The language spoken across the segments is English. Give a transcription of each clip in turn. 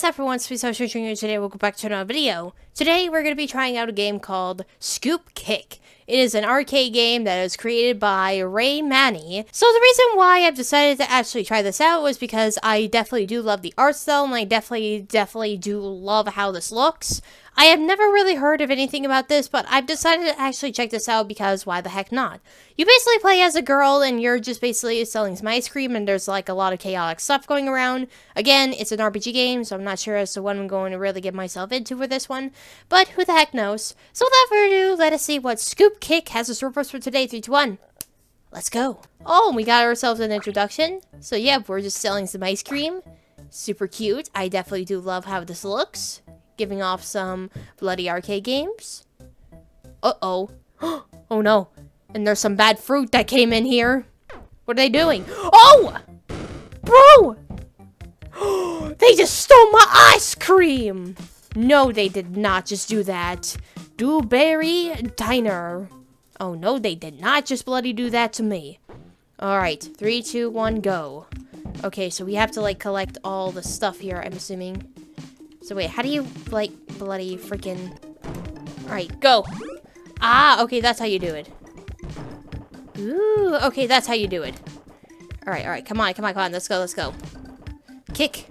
everyone, Sweet Social Junior. Today we'll go back to another video. Today we're going to be trying out a game called Scoop Kick. It is an arcade game that was created by Ray Manny. So the reason why I've decided to actually try this out was because I definitely do love the art style, and I definitely do love how this looks. I have never really heard of anything about this, but I've decided to actually check this out because why the heck not? You basically play as a girl and you're just basically selling some ice cream, and there's like a lot of chaotic stuff going around. Again, it's an RPG game, so I'm not sure as to what I'm going to really get myself into for this one, but who the heck knows. So without further ado, let us see what Scoop Kick has in store for us for today. 3, 2, 1. Let's go. Oh, we got ourselves an introduction. So yeah, we're just selling some ice cream. Super cute. I definitely do love how this looks. Giving off some bloody arcade games. Uh-oh. Oh no. And there's some bad fruit that came in here. What are they doing? Oh! Bro! They just stole my ice cream! No, they did not just do that. Dewberry Diner. Oh no, they did not just bloody do that to me. Alright, 3, 2, 1, go. Okay, so we have to like collect all the stuff here, I'm assuming. So wait, how do you, like, bloody freaking... Alright, go! Ah, okay, that's how you do it. Ooh, okay, that's how you do it. Alright, come on, let's go. Kick.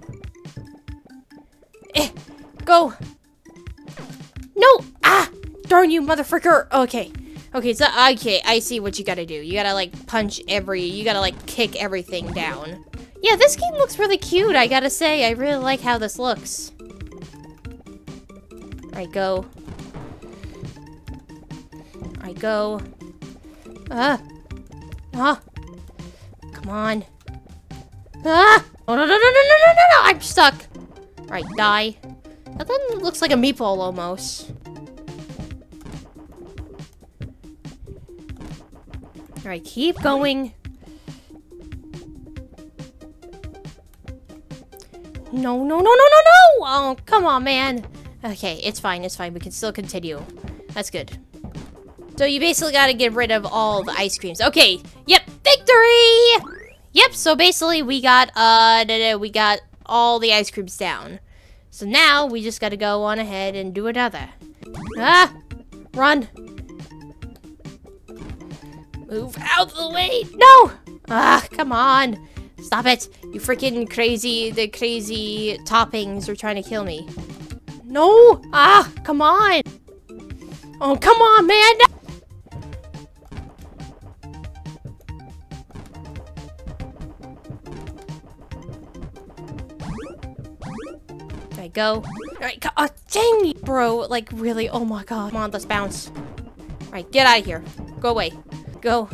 Go! No! Ah! Darn you, motherfricker! Okay, so, okay, I see what you gotta do. You gotta, like, you gotta, like, kick everything down. Yeah, this game looks really cute, I gotta say. I really like how this looks. Alright, go. Alright, go. Come on. Oh, no, I'm stuck. Alright, die. That one looks like a meatball almost. Alright, keep going. No. Oh, come on, man. Okay, it's fine. We can still continue. That's good. So you basically gotta get rid of all the ice creams. Okay, yep, victory! Yep, so basically we got all the ice creams down. So now we just gotta go on ahead and do another. Ah! Run! Move out of the way! No! Ah, come on! Stop it! You freaking the crazy toppings are trying to kill me. No! Ah, come on! Oh, come on, man! No! Alright, go. Alright, go. Oh, dang you, bro. Like, really? Oh my god. Come on, let's bounce. Alright, get out of here. Go away. Go.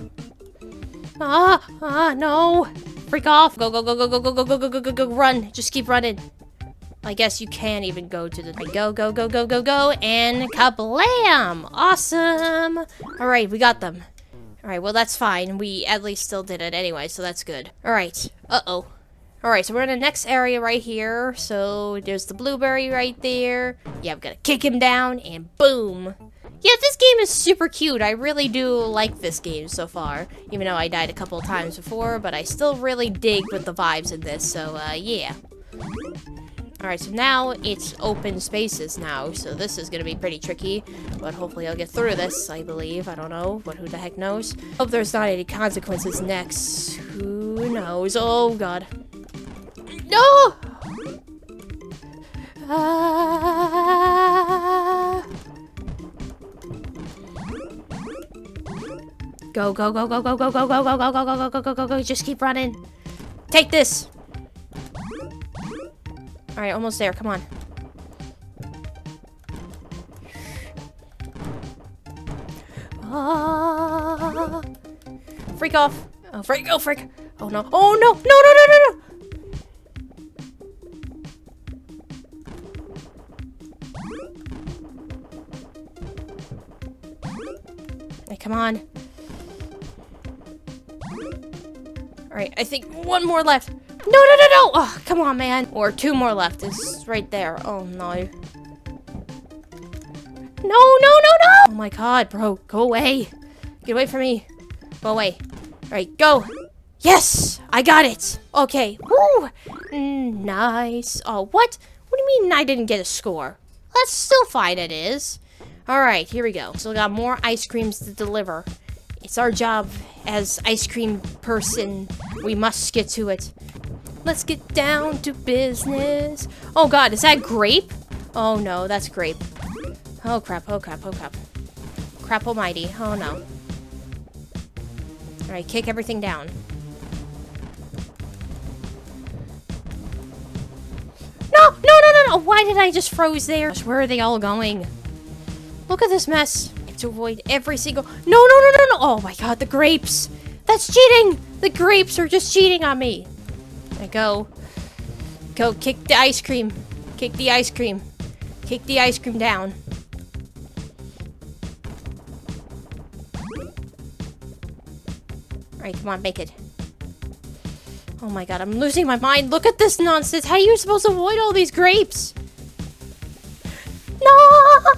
No. Freak off. Go. Run. Just keep running. I guess you can't even go to the... Go, and kablam! Awesome! Alright, we got them. Alright, well, that's fine. We at least still did it anyway, so that's good. Alright. Uh-oh. Alright, so we're in the next area right here. So, there's the blueberry right there. Yeah, I've got to kick him down, and boom! Yeah, this game is super cute. I really do like this game so far. Even though I died a couple of times before, but I still really dig with the vibes in this, so, yeah. Alright, so now it's open spaces now, so this is gonna be pretty tricky, but hopefully I'll get through this, I believe. I don't know, but who the heck knows? Hope there's not any consequences next. Who knows? Oh, God. No! Go. Just keep running. Take this. Alright, almost there. Come on. Freak off. Oh, freak. Oh, no. Oh, no. No. Hey, come on. Alright, I think one more left. No. Oh, come on, man. Or 2 more left. It's right there. Oh, no. No. Oh, my God, bro. Go away. Get away from me. Go away. Alright, go. Yes! I got it. Okay. Woo! Nice. Oh, what? What do you mean I didn't get a score? That's still fine, it is. Alright, here we go. Still got more ice creams to deliver. It's our job as ice cream person. We must get to it. Let's get down to business. Oh god, is that grape? Oh no, that's grape. Oh crap, oh crap, oh crap. Crap almighty, oh no. Alright, kick everything down. No! Why did I just froze there? Where are they all going? Look at this mess. I have to avoid every single... No! Oh my god, the grapes! That's cheating! The grapes are just cheating on me. I go. Go, kick the ice cream. Kick the ice cream. Kick the ice cream down. Alright, come on, make it. Oh my god, I'm losing my mind. Look at this nonsense. How are you supposed to avoid all these grapes? No!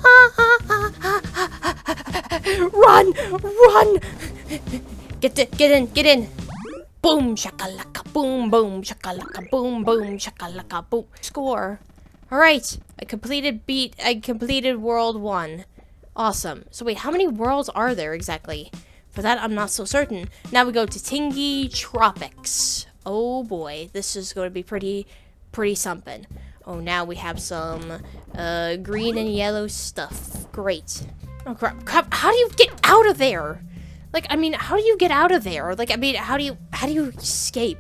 Run! Run! Get in. Boom, shakalaka, boom, boom, shakalaka, boom, boom, shakalaka, boom. Score. Alright, I completed world 1. Awesome. So wait, how many worlds are there exactly? For that, I'm not so certain. Now we go to Tingy Tropics. Oh boy, this is going to be pretty something. Oh, now we have some green and yellow stuff. Great. Oh crap, how do you get out of there? Like, I mean, how do you get out of there? Like, I mean, how do you escape?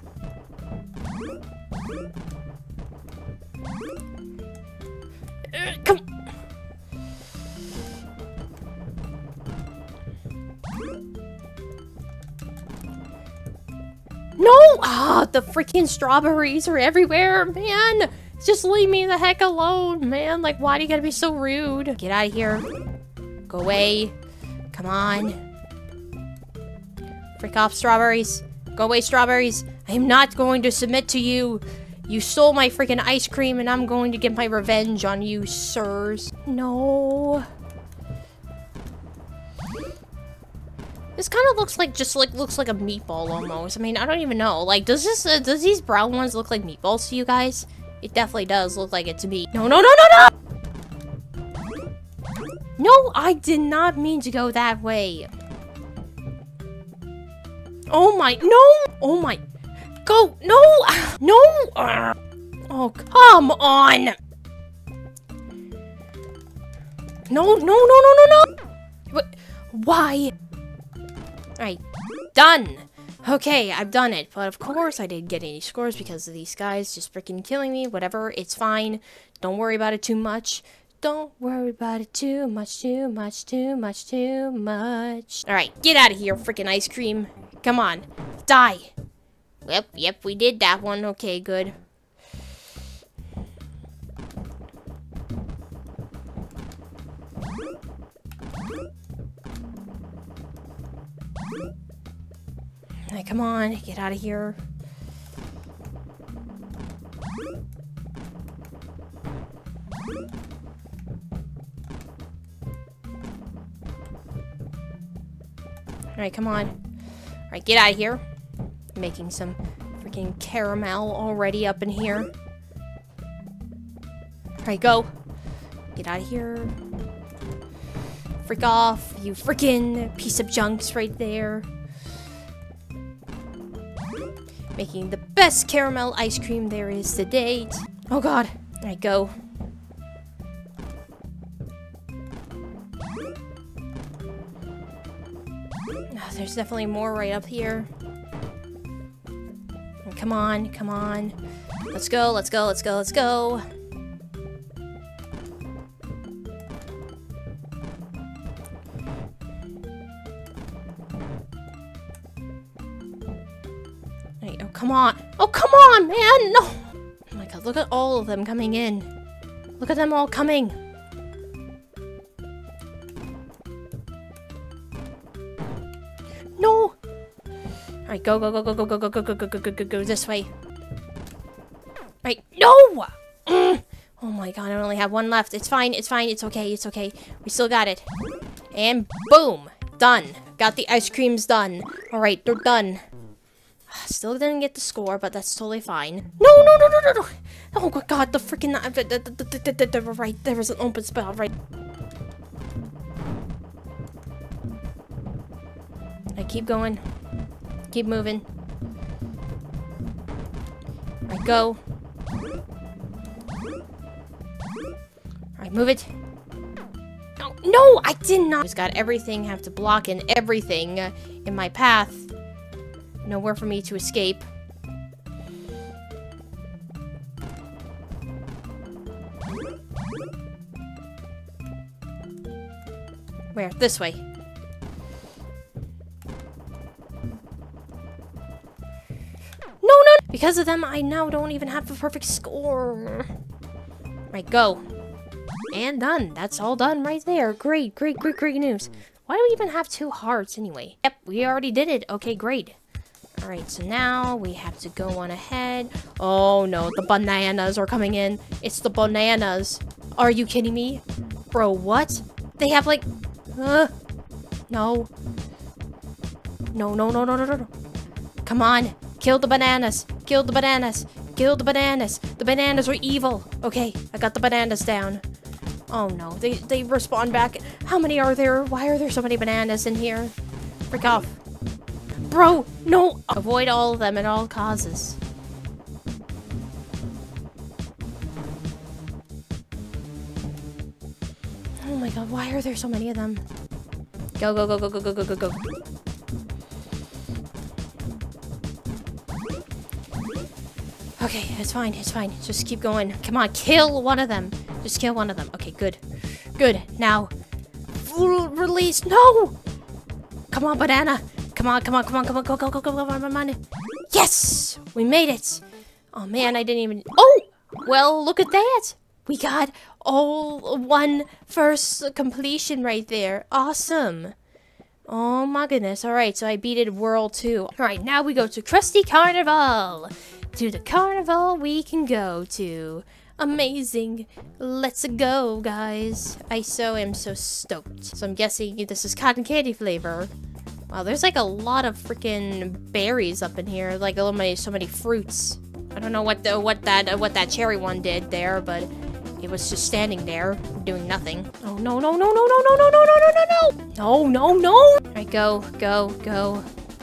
Come. No! Ah, the freaking strawberries are everywhere, man. Just leave me the heck alone, man. Like, why do you gotta be so rude? Get out of here. Go away. Come on. Freak off, strawberries. Go away, strawberries. I am not going to submit to you. You stole my freaking ice cream, and I'm going to get my revenge on you, sirs. No. This kind of looks like looks like a meatball almost. I mean, I don't even know. Like, does these brown ones look like meatballs to you guys? It definitely does look like it to me. No! No, I did not mean to go that way. Oh my, no! Oh my, go, no! No! Oh, come on! No! What? Why? Alright, done! Okay, I've done it, but of course I didn't get any scores because of these guys just freaking killing me. Whatever, it's fine. Don't worry about it too much. Don't worry about it too much. Alright, get out of here, freaking ice cream. Come on, die. Yep, we did that one. Okay, good. Alright, come on, get out of here. Alright, come on. Alright, get out of here. Making some freaking caramel already up in here. Alright, go. Get out of here. Freak off, you freaking piece of junks right there. Making the best caramel ice cream there is to date. Oh god. Alright, go. Oh, there's definitely more right up here. Come on. Let's go. Right, oh, come on. Oh, come on, man! No! Oh my god, look at all of them coming in. Look at them all coming. No! Alright, go this way. Right, no! Oh my god, I only have one left. It's fine, it's okay. We still got it. And boom! Done. Got the ice creams done. Alright, they're done. Still didn't get the score, but that's totally fine. No, no, no, no, no, no. Oh my god, the freaking... Right, there was an open spot, right. I keep going. Keep moving. Alright, go. Alright, move it. Oh, no, I did not. Just got everything, have to block in everything in my path. Nowhere for me to escape. Where? This way. No, no! Because of them, I now don't even have a perfect score. Right, go. And done. That's all done right there. Great, great, great, great news. Why do we even have 2 hearts anyway? Yep, we already did it. Okay, great. Alright, so now we have to go on ahead. Oh no, the bananas are coming in. It's the bananas. Are you kidding me? Bro, what? They have like... No. No, no, no, no, no, no. Come on. Kill the bananas. Kill the bananas. Kill the bananas. The bananas are evil. Okay, I got the bananas down. Oh no, they respawn back. How many are there? Why are there so many bananas in here? Freak off. Bro, no! Avoid all of them at all causes. Oh my god, why are there so many of them? Go, go, go, go, go, go, go, go, go. Okay, it's fine, it's fine. Just keep going. Come on, kill one of them. Just kill one of them. Okay, good. Good. Now, release. No! Come on, banana. Come on, come on, come on, come on, go, go, go, go, go, come on. Yes! We made it. Oh man, I didn't even... Oh! Well, look at that. We got all 1 first completion right there. Awesome. Oh my goodness. Alright, so I beat it World 2. Alright, now we go to Krusty Carnival. To the carnival we can go to. Amazing. Let's go, guys. I am so stoked. So I'm guessing this is cotton candy flavor. Wow, there's like a lot of freaking berries up in here. Like so many fruits. I don't know what that cherry one did there, but it was just standing there doing nothing. Oh no no no no no no no no no no no no no no! Alright, go go go.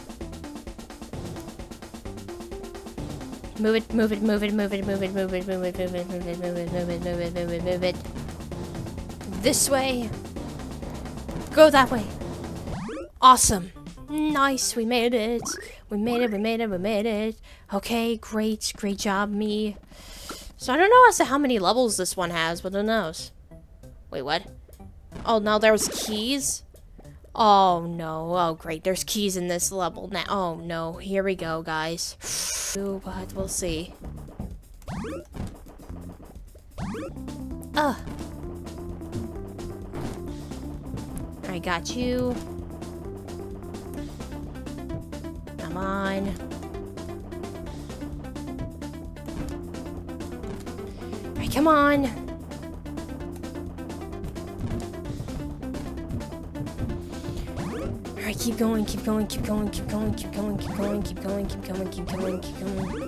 Move it, move it, move it, move it, move it, move it, move it, move it, move it, move it, move it, move it, move it, move it. This way. Go that way. Awesome. Nice, we made it. We made it, we made it, we made it. Okay, great, great job, me. So I don't know as to how many levels this one has, but who knows? Wait, what? Oh, now there's keys? Oh no, oh great, there's keys in this level now. Oh no, here we go, guys. But we'll see. I got you. Come on. Alright, come on. Alright, keep going, keep going, keep going, keep going, keep going, keep going, keep going, keep going, keep going, keep going.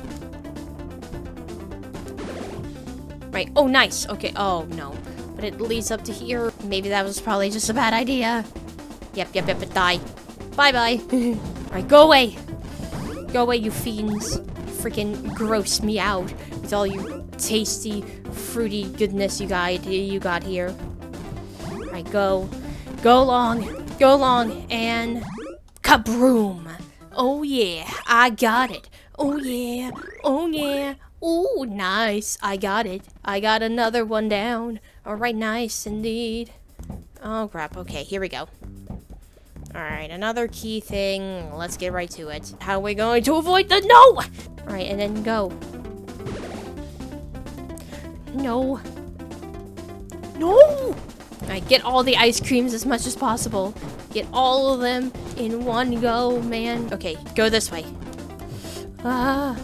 Right, oh nice, okay, oh no. But it leads up to here. Maybe that was probably just a bad idea. Yep, yep, yep, bye. Bye-bye. Alright, go away. Go away, you fiends. Freaking gross me out with all your tasty, fruity goodness you got here. Alright, go. Go along, and kabroom. Oh yeah, I got it. Oh yeah, oh yeah. Ooh, nice. I got it. I got another one down. Alright, nice indeed. Oh crap, okay, here we go. Alright, another key thing. Let's get right to it. How are we going to avoid the no? Alright, and then go. No. No! Alright, get all the ice creams as much as possible. Get all of them in one go, man. Okay, go this way. No,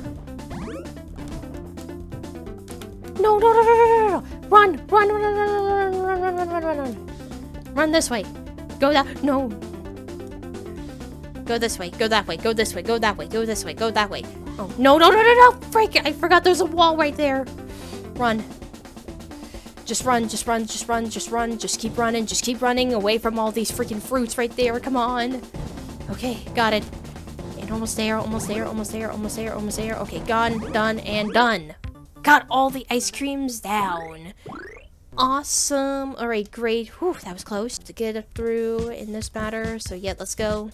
no, no, no, no, no, no. Run, run, run, run, run, run, run, run, run, run, run. Run this way. Go down. No. Go this way. Go that way. Go this way. Go that way. Go this way. Go that way. Oh, no, no, no, no, no. Freak. I forgot there's a wall right there. Run. Just run. Just run. Just run. Just run. Just keep running. Just keep running away from all these freaking fruits right there. Come on. Okay, got it. And almost there. Almost there. Almost there. Almost there. Almost there. Okay, gone, done, and done. Got all the ice creams down. Awesome. All right, great. Whew, that was close to get it through in this matter. So yeah, let's go.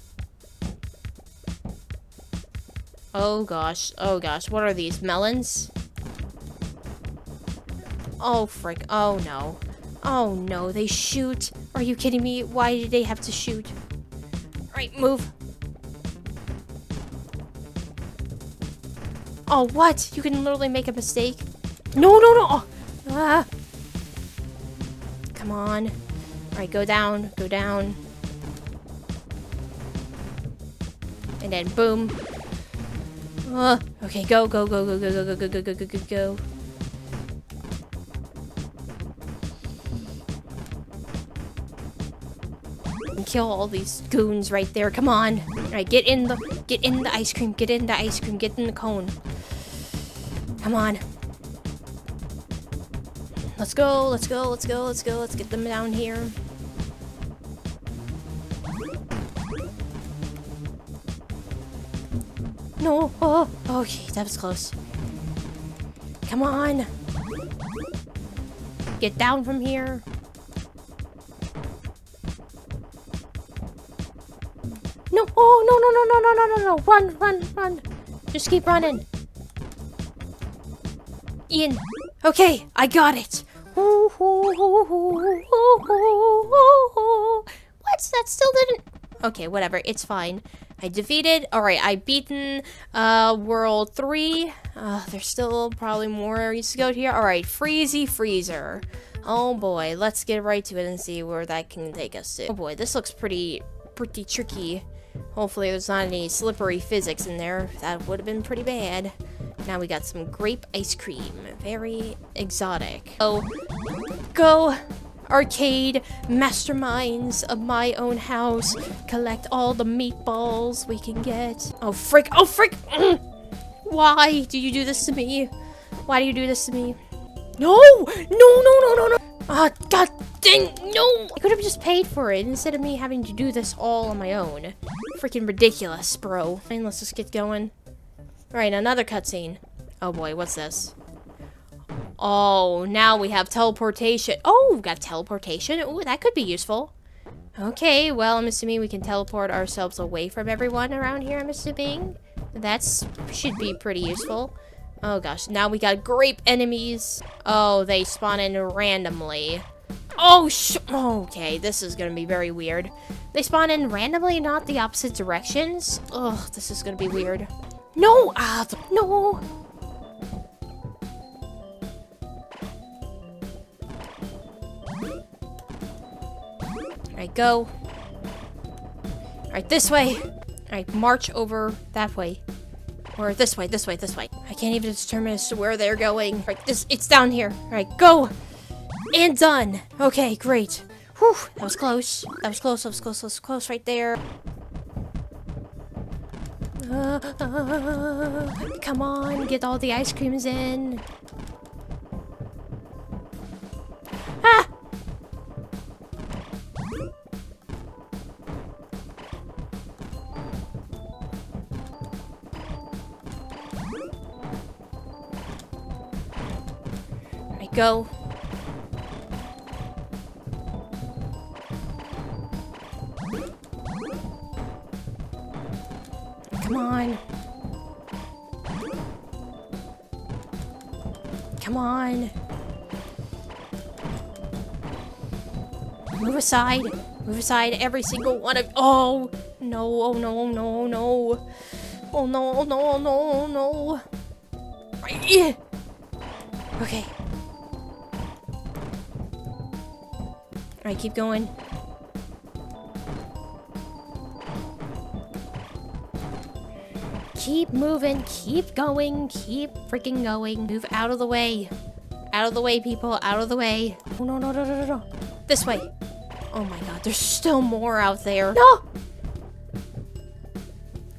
Oh gosh. Oh gosh. What are these? Melons? Oh frick. Oh no. Oh no. They shoot. Are you kidding me? Why did they have to shoot? All right, move. Oh, what? You can literally make a mistake. No, no, no. Oh. Ah. Come on. All right, go down. Go down. And then boom. Okay, go, go, go, go, go, go, go, go, go, go, go, go. And kill all these goons right there. Come on. All right, get in the ice cream. Get in the ice cream. Get in the cone. Come on. Let's go, let's go, let's go, let's go. Let's get them down here. No. Oh, okay, that was close. Come on. Get down from here. No. Oh, no, no, no, no, no, no, no, no. Run, run, run. Just keep running. Ian. Okay, I got it. What? That still didn't... Okay, whatever. It's fine. I defeated... Alright, I beaten World 3. There's still probably more areas to go here. Alright, Freezy Freezer. Oh boy, let's get right to it and see where that can take us to. Oh boy, this looks pretty tricky. Hopefully there's not any slippery physics in there. That would have been pretty bad. Now we got some grape ice cream. Very exotic. Oh, go arcade masterminds of my own house. Collect all the meatballs we can get. Oh, frick. Oh, frick. Why do you do this to me? Why do you do this to me? No! No, no, no, no, no. Ah, god dang, no! I could have just paid for it instead of me having to do this all on my own. Freaking ridiculous, bro. And let's just get going. Alright, another cutscene. Oh boy, what's this? Oh, now we have teleportation. Oh, we got teleportation. Oh, that could be useful. Okay, well, I'm assuming we can teleport ourselves away from everyone around here, I'm assuming. Should be pretty useful. Oh gosh, now we got grape enemies. Oh, they spawn in randomly. Oh, okay, this is gonna be very weird. They spawn in randomly, not the opposite directions? Ugh, this is gonna be weird. No! No! Alright, go. Alright, this way. Alright, march over that way. Or this way, this way, this way. I can't even determine as to where they're going. Alright, it's down here. Alright, go! And done! Okay, great. Whew, that was close. That was close, that was close, that was close right there. Come on, get all the ice creams in. Ah! Alright, go. Come on. Come on. Move aside. Move aside every single one of... Oh! No, oh no, oh no, oh no. Oh no, oh no, oh no, oh no. Okay. Alright, keep going. Keep moving, keep going, keep freaking going. Move out of the way. Out of the way, people, out of the way. Oh, no, no, no, no, no, no. This way. Oh my god, there's still more out there. No!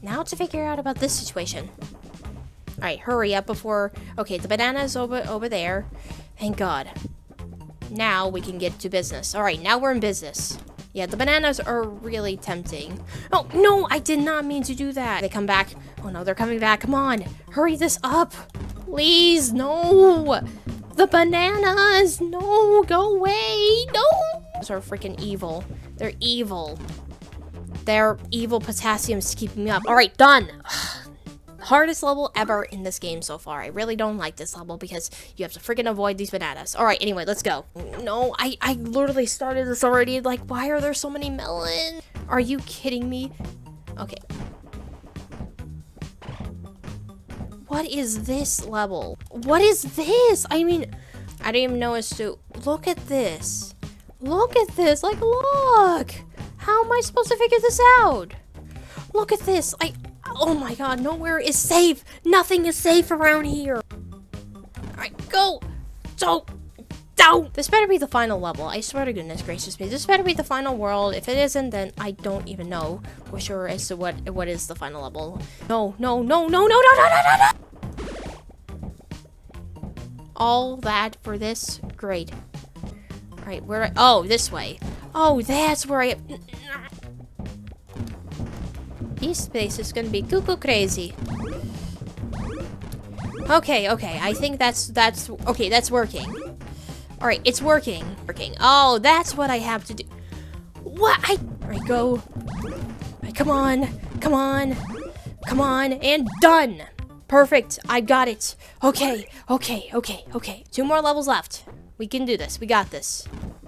Now to figure out about this situation. Alright, hurry up before... Okay, the banana's over there. Thank God. Now we can get to business. Alright, now we're in business. Yeah, the bananas are really tempting. Oh, no, I did not mean to do that. They come back. Oh, no, they're coming back. Come on. Hurry this up. Please, no. The bananas. No, go away. No. Those are freaking evil. They're evil. They're evil potassiums to keep me up. All right, done. Hardest level ever in this game so far. I really don't like this level because you have to freaking avoid these bananas. All right, anyway, let's go. No, I literally started this already. Like, why are there so many melons? Are you kidding me? Okay. What is this level? What is this? I mean, I don't even know as to... Look at this. Look at this. Like, look. How am I supposed to figure this out? Look at this. Oh my God, nowhere is safe. Nothing is safe around here. Alright, go. Don't. This better be the final level. I swear to goodness gracious me. This better be the final world. If it isn't, then I don't even know for sure as to what is the final level. No. All that for this? Great. Alright, oh, this way. Oh, that's where I... This place is gonna be cuckoo crazy. Okay, I think that's okay, that's working. Alright, it's working. Oh, that's what I have to do. What? Alright, go. Alright, come on, and done! Perfect, I got it. Okay. 2 more levels left. We can do this, we got this.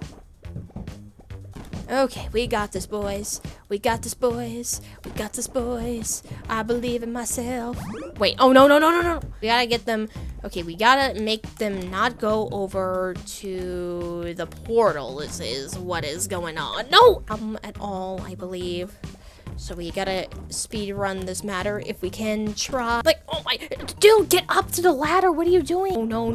Okay, we got this, boys. We got this, boys. I believe in myself. Wait, oh, no. We gotta get them... Okay, we gotta make them not go over to the portal. This is what is going on. No! At all, I believe. So we gotta speed run this matter if we can try. Like, oh my... Dude, get up to the ladder. What are you doing? Oh, no.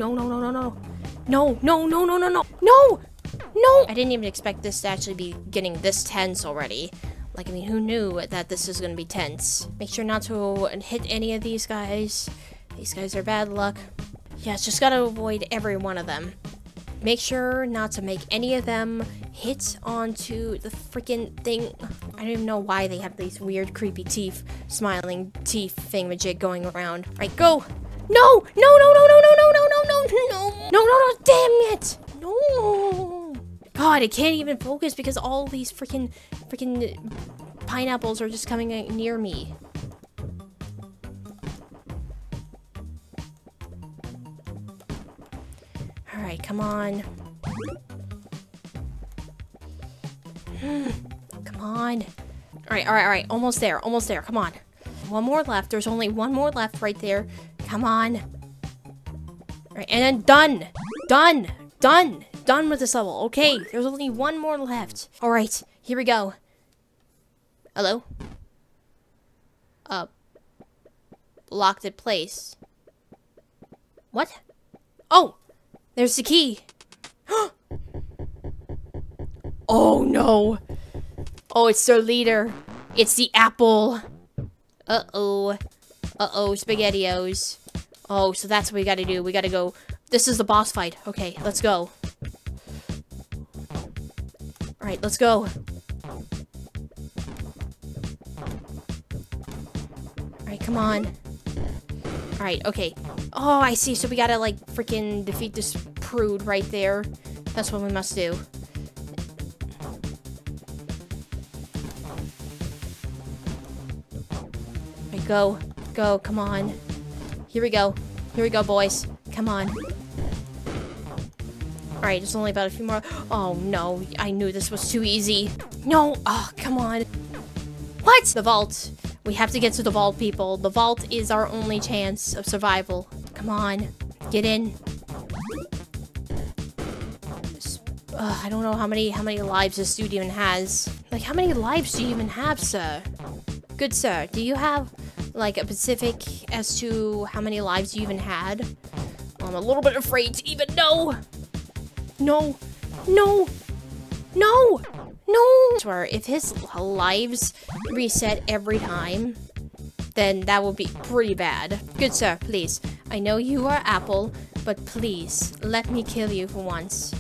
No! I didn't even expect this to actually be getting this tense already. Like, I mean, who knew that this is gonna be tense? Make sure not to hit any of these guys. These guys are bad luck. Yeah, just gotta avoid every one of them. Make sure not to make any of them hit onto the freaking thing. I don't even know why they have these weird, creepy teeth, smiling teeth thingamajig going around. Right, go! No! No, damn it! No! God, I can't even focus because all these freaking pineapples are just coming near me. Alright, come on. Come on. Alright. Almost there. Come on. One more left. There's only one more left right there. Come on. Alright, and then done with this level. Okay, there's only one more left. Alright, here we go. Hello? Locked in place. What? Oh! There's the key. Oh no. Oh, it's their leader. It's the apple. Uh-oh, SpaghettiOs. Oh, so that's what we gotta do. We gotta go. This is the boss fight. Okay, let's go. Alright, let's go. Alright, come on. Alright, okay. Oh, I see. So we gotta, like, freaking defeat this prude right there. That's what we must do. Alright, go. Go, come on. Here we go, boys. Come on. Alright, there's only about a few more. Oh, no. I knew this was too easy. No. Oh, come on. What? The vault. We have to get to the vault, people. The vault is our only chance of survival. Come on. Get in. I don't know how many lives this dude even has. Like, how many lives do you even have, sir? Good sir, do you have, like, a specific as to how many lives you even had? I'm a little bit afraid to even know. No. I swear, if his lives reset every time, then that will be pretty bad. Good sir, please. I know you are Apple, but please, let me kill you for once.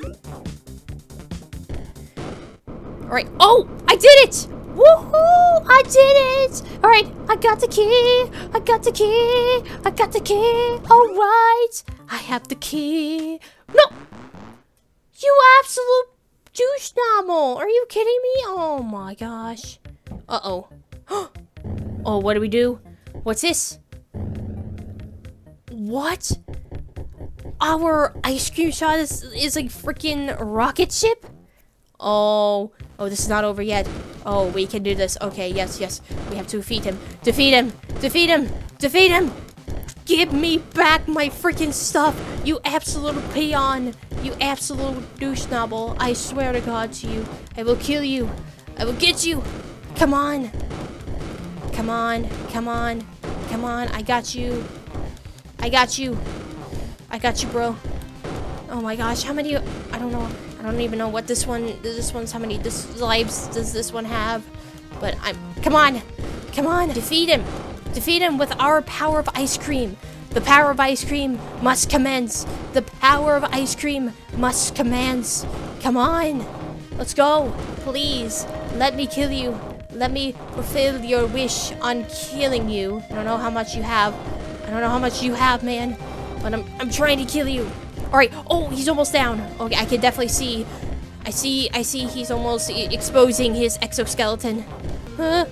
Alright. Oh! I did it! Woohoo! I did it! Alright, I got the key! I got the key! I got the key! Alright! I have the key! No! You absolute douche novel! Are you kidding me? Oh my gosh. Uh-oh. Oh, what do we do? What's this? What? Our ice cream shot is like freaking rocket ship? Oh, this is not over yet. Oh, we can do this. Okay, yes. We have to defeat him. Defeat him! Defeat him! Defeat him! Give me back my freaking stuff! You absolute peon! You absolute douche novel! I swear to God to you, I will kill you! I will get you! Come on! Come on! Come on! Come on! I got you! I got you! I got you, bro! Oh my gosh! How many? I don't know. I don't even know what this one's how many lives does this one have? But come on! Come on! Defeat him! Defeat him with our power of ice cream! The power of ice cream must commence! The power of ice cream must commence! Come on! Let's go! Please! Let me kill you! Let me fulfill your wish on killing you. I don't know how much you have. I don't know how much you have, man. But I'm trying to kill you. Alright. Oh, he's almost down. Okay, I can definitely see. I see he's almost exposing his exoskeleton. Come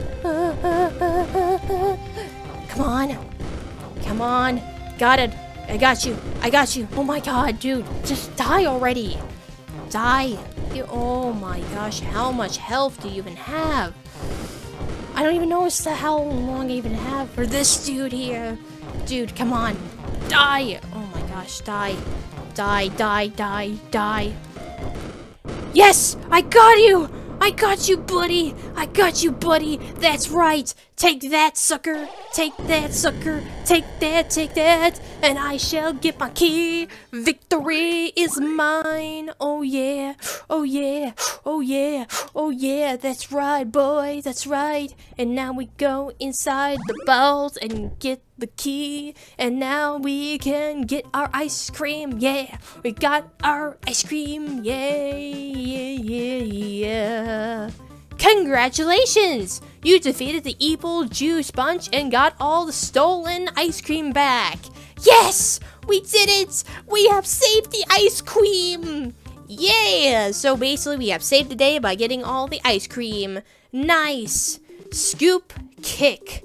on. Come on. Got it. I got you. I got you. Oh my god, dude. Just die already. Die. Oh my gosh. How much health do you even have? I don't even know how long I even have for this dude here. Dude, come on. Die. Oh my gosh. Die. Die, die, die, die. Yes! I got you! I got you, buddy! I got you, buddy! That's right! Take that, sucker! Take that, sucker! Take that! And I shall get my key! Victory is mine! Oh yeah! Oh yeah! Oh yeah! Oh yeah! That's right, boy! That's right! And now we go inside the vault and get the key, and now we can get our ice cream. Yeah, we got our ice cream. Yeah. Congratulations! You defeated the evil juice bunch and got all the stolen ice cream back. Yes, we did it! We have saved the ice cream. Yeah, so basically we have saved the day by getting all the ice cream. Nice. Scoop kick.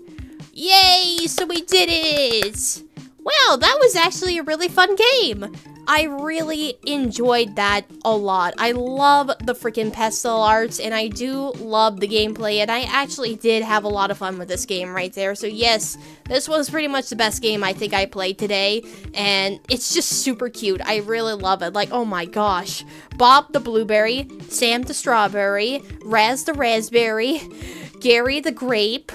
Yay! So we did it! Wow, that was actually a really fun game. I really enjoyed that a lot. I love the freaking pastel arts, and I do love the gameplay, and I actually did have a lot of fun with this game right there. So yes, this was pretty much the best game I think I played today, and it's just super cute. I really love it. Like, oh my gosh. Bob the blueberry, Sam the strawberry, Raz the raspberry, Gary the grape,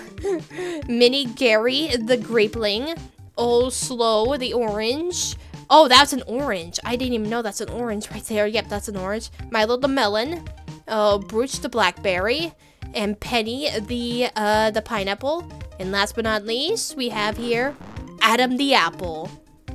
Mini Gary the grapeling, Old Slow the orange. Oh, that's an orange. I didn't even know that's an orange right there. Yep, that's an orange. Milo the melon, Brooch the blackberry, and Penny the pineapple. And last but not least, we have here Adam the apple.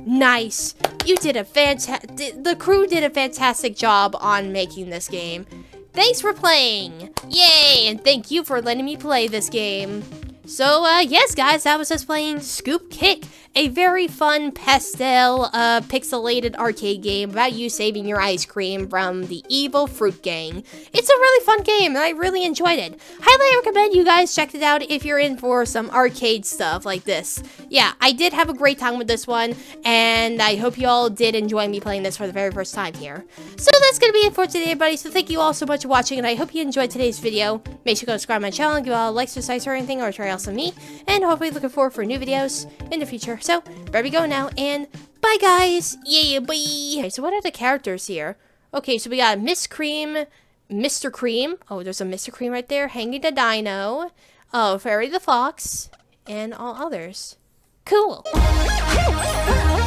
Nice. You did a the crew did a fantastic job on making this game. Thanks for playing! Yay! And thank you for letting me play this game. So, yes, guys, that was us playing Scoop Kick, a very fun pastel, pixelated arcade game about you saving your ice cream from the evil fruit gang. It's a really fun game, and I really enjoyed it. Highly recommend you guys check it out if you're in for some arcade stuff like this. Yeah, I did have a great time with this one, and I hope you all did enjoy me playing this for the very first time here. So that's gonna be it for today, everybody, so thank you all so much for watching, and I hope you enjoyed today's video. Make sure to go subscribe to my channel and give all likes, dislikes, or anything, or try else on me, and hopefully looking forward for new videos in the future. So, there we go now, and bye guys! Yeah, bye! Okay, so what are the characters here? Okay, so we got Miss Cream, Mr. Cream, oh, there's a Mr. Cream right there, Hangy the Dino, oh, Fairy the Fox, and all others. Cool!